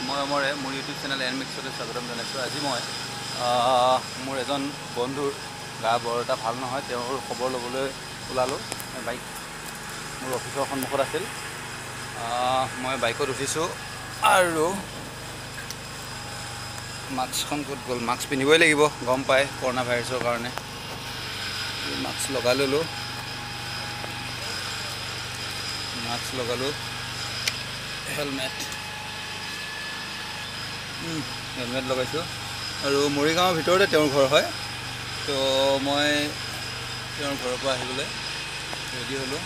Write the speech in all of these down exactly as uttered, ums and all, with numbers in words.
মই মোৰ মোৰ ইউটিউব চেনেল এন মিক্সতে স্বাগতম জনাইছোঁ। আজি মই মোৰ এজন বন্ধুৰ গা বৰ এটা ভাল নহয়, তেওঁৰ খবৰ ল'বলৈ ওলালোঁ। বাইক মোৰ অফিচৰ সন্মুখত আছিল, মই বাইকত উঠিছোঁ আৰু মাস্কখন ক'ত গ'ল? মাস্ক পিন্ধিবই লাগিব, গম পায় কৰোণা ভাইৰাছৰ কাৰণে। মাস্ক লগাই ল'লোঁ মাস্ক লগালোঁ হেলমেট হেলমেট লগাইছোঁ আৰু মৰিগাঁৱৰ ভিতৰতে তেওঁৰ ঘৰ হয়। তো মই তেওঁৰ ঘৰৰ পৰা আহিবলৈ ৰেডি হ'লোঁ।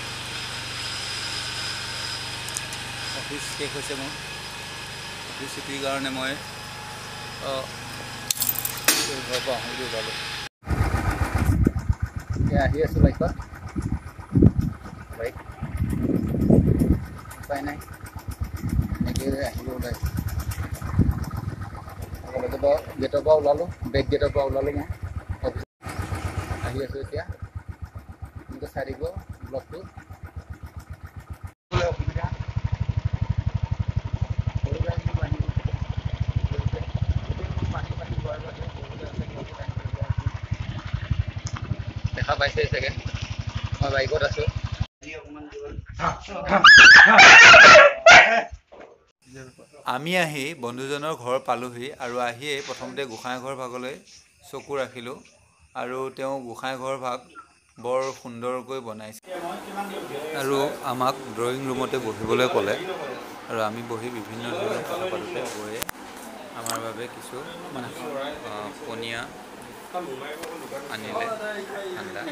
অফিচ শেষ হৈছে মোৰ, অফিচ ছুটিৰ কাৰণে মই তেওঁৰ ঘৰৰ পৰা আহোঁ বুলি ওলালোঁ। এতিয়া আহি আছোঁ বাইকত, বাইক উপায় নাই, এনেকৈ আহিব ওলাইছোঁ। গেটৰ পৰা ওলালোঁ, বেক গেটৰ পৰা ওলালোঁ। মই অফিচ আহি আছোঁ এতিয়া। এনেকৈ চাই দিব ব্লগটো। অসুবিধা দেখা পাইছে চাগে, মই বাইকত আছোঁ। আমি আহি বন্ধুজনৰ ঘৰ পালোহি আৰু আহিয়ে প্ৰথমতে গোঁসাই ঘৰ ভাগলৈ চকু ৰাখিলোঁ আৰু তেওঁ গোঁসাই ঘৰ ভাগ বৰ সুন্দৰকৈ বনাইছে আৰু আমাক ড্ৰয়িং ৰুমতে বহিবলৈ ক'লে আৰু আমি বহি বিভিন্ন ধৰণৰ কথা পাতোঁতে গৈয়ে আমাৰ বাবে কিছু পনীয়া আনিলে ঠাণ্ডা।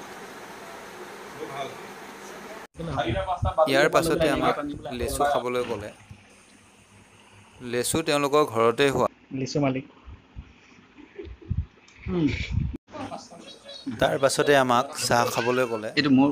ইয়াৰ পাছতে আমাক লেচু খাবলৈ ক'লে। লেচু তেওঁলোকৰ ঘৰতে হোৱা লিচু মালিক। তাৰ পাছতে আমাক চাহ খাবলৈ ক'লে। এইটো মোৰ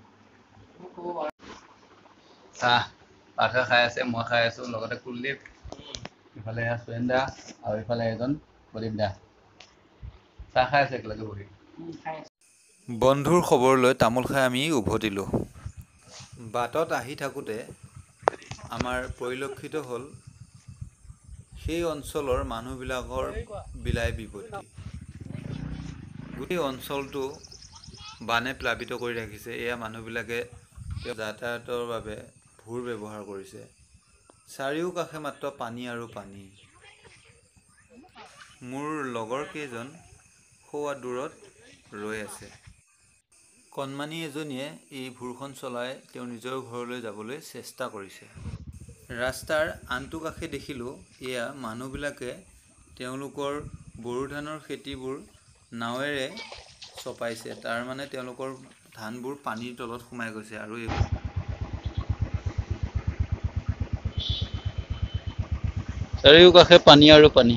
চাহ পাৰ্থই খাই আছে, মই খাই আছোঁ, লগতে কুলদীপ, ইফালে সুৰেন্দা আৰু ইফালে এজন প্ৰদীপ দা চাহ খাই আছে একেলগে বহি। বন্ধুৰ খবৰ লৈ তামোল খাই আমি উভতিলোঁ। বাটত আহি থাকোঁতে আমাৰ পৰিলক্ষিত হ'ল সেই অঞ্চলৰ মানুহবিলাকৰ বিলাই বিপত্তি। গোটেই অঞ্চলটো বানে প্লাবিত কৰি ৰাখিছে। এয়া মানুহবিলাকে যাতায়াতৰ বাবে ভূৰ ব্যৱহাৰ কৰিছে। চাৰিওকাষে মাত্ৰ পানী আৰু পানী। মোৰ লগৰ কেইজন সৌৱা দূৰত ৰৈ আছে। কণমানি এজনীয়ে এই ভূৰখন চলাই তেওঁ নিজৰ ঘৰলৈ যাবলৈ চেষ্টা কৰিছে। ৰাস্তাৰ আনটো কাষে দেখিলোঁ এয়া মানুহবিলাকে তেওঁলোকৰ বড়ো ধানৰ খেতিবোৰ নাৱেৰে চপাইছে। তাৰমানে তেওঁলোকৰ ধানবোৰ পানীৰ তলত সোমাই গৈছে আৰু চাৰিওকাষে পানী আৰু পানী।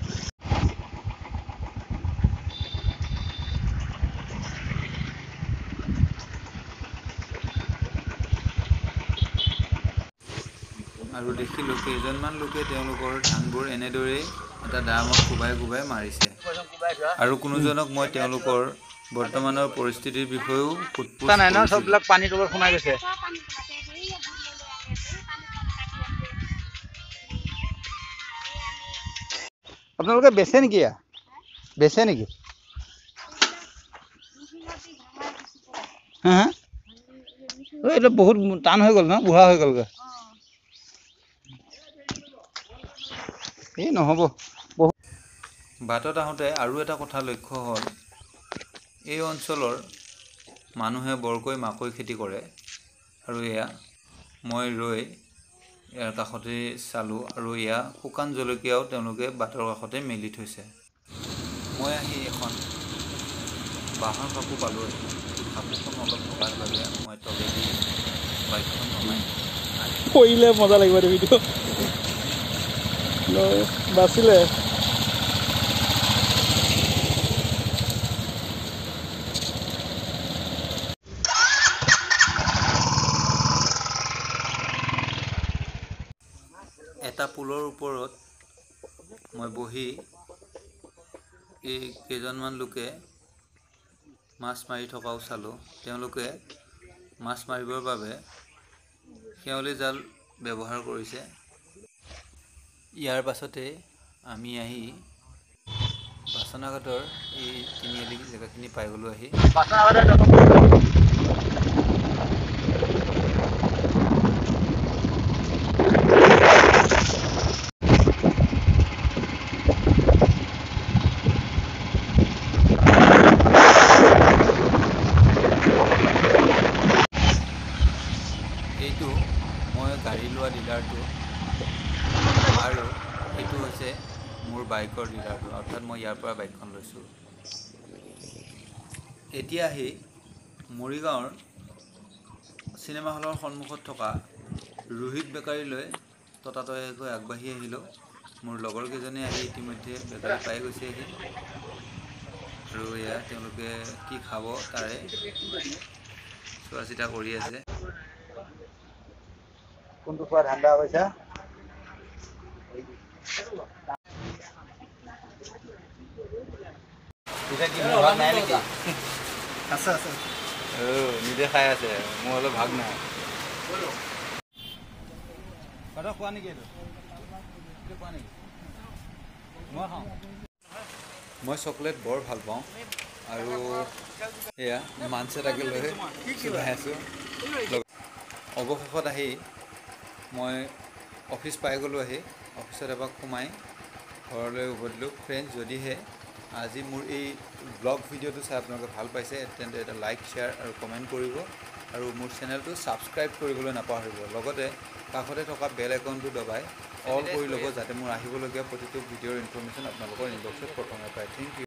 আৰু দেখিলোঁ কেইজনমান লোকে তেওঁলোকৰ ধানবোৰ এনেদৰেই এটা ড্ৰামত কোবাই কোবাই মাৰিছে আৰু কোনোজনক মই তেওঁলোকৰ বৰ্তমানৰ পৰিস্থিতিৰ বিষয়েও সোধপোছ কৰিছিলোঁ। সববিলাক পানীৰ তলত সোমাই গৈছে। আপোনালোকে বেচে নেকি? বেচে নেকি? হা হা এইটো বহুত টান হৈ গ'ল ন, বুঢ়া হৈ গ'লগৈ। এই নহ'ব। বাটত আহোঁতে আৰু এটা কথা লক্ষ্য হ'ল, এই অঞ্চলৰ মানুহে বৰকৈ মাকৈ খেতি কৰে আৰু এয়া মই ৰৈ ইয়াৰ কাষতে চালোঁ আৰু এয়া শুকান জলকীয়াও তেওঁলোকে বাটৰ কাষতে মেলি থৈছে। মই আহি এখন বাঁহৰ সাঁকো পালোঁ। সাঁকোখন অলপ থকাৰ বাবে মই তলেদি বাইকখন নমাই পৰিলে মজা লাগিব ভিডিঅ' বাচিলে। এটা পুলৰ ওপৰত মই বহি এই কেইজনমান লোকে মাছ মাৰি থকাও চালোঁ। তেওঁলোকে মাছ মাৰিবৰ বাবে শেৱালি জাল ব্যৱহাৰ কৰিছে। ইয়াৰ পাছতে আমি আহি বাচনাঘাটৰ এই তিনিআলি জেগাখিনি পাই গ'লোঁ আহি এইটো মই গাড়ী লোৱা ডিলাৰটো আৰু এইটো হৈছে মোৰ বাইকৰ ডিলাৰটো অৰ্থাৎ মই ইয়াৰ পৰা বাইকখন লৈছোঁ এতিয়া আহি মৰিগাঁৱৰ চিনেমা হলৰ সন্মুখত থকা ৰোহিত বেকাৰীলৈ ততাতৈয়াকৈ আগবাঢ়ি আহিলোঁ মোৰ লগৰ কেইজনে আহি ইতিমধ্যে বেকাৰী পাই গৈছেহি আৰু এয়া তেওঁলোকে কি খাব তাৰে চোৱা চিতা কৰি আছে কোনটো খোৱা ঠাণ্ডা হৈছে এটা কি মোৰ ভাগ নাই নেকি আছে আছে ও নিজে খাই আছে মোৰ অলপ ভাগ নাই কথা খোৱা নেকি এইটো খোৱা নেকি মই খাওঁ মই চকলেট বৰ ভাল পাওঁ আৰু এয়া মানছে তাকে লৈ চলাই আছোঁ অৱশেষত আহি মই অফিচ পাই গ'লোঁ আহি অফিচত এবাৰ সোমাই ঘৰলৈ উভতিলোঁ ফ্ৰেণ্ডছ যদিহে আজি মোৰ এই ব্লগ ভিডিঅ'টো চাই আপোনালোকে ভাল পাইছে তেন্তে এটা লাইক শ্বেয়াৰ আৰু কমেণ্ট কৰিব আৰু মোৰ চেনেলটো ছাবস্ক্ৰাইব কৰিবলৈ নাপাহৰিব লগতে কাষতে থকা বেল আইকনটো দবাই অল কৰি ল'ব যাতে মোৰ আহিবলগীয়া প্ৰতিটো ভিডিঅ'ৰ ইনফৰমেশ্যন আপোনালোকৰ ইনবক্সত প্ৰথমে পায় থেংক ইউ